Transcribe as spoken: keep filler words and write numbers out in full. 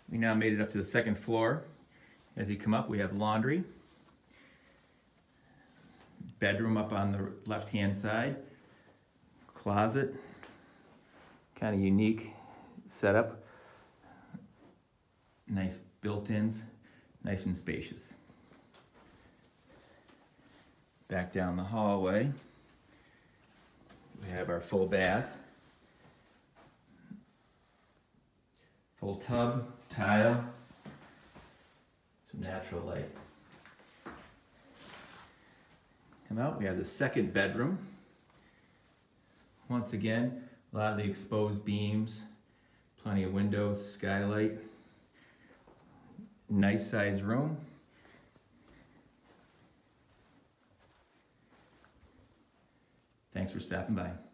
We now made it up to the second floor. As you come up, we have laundry, bedroom up on the left-hand side, closet, kind of unique setup, nice built-ins, nice and spacious. Back down the hallway, we have our full bath, full tub, tile, some natural light. Come out, we have the second bedroom. Once again, a lot of the exposed beams, plenty of windows, skylight, nice sized room. Thanks for stopping by.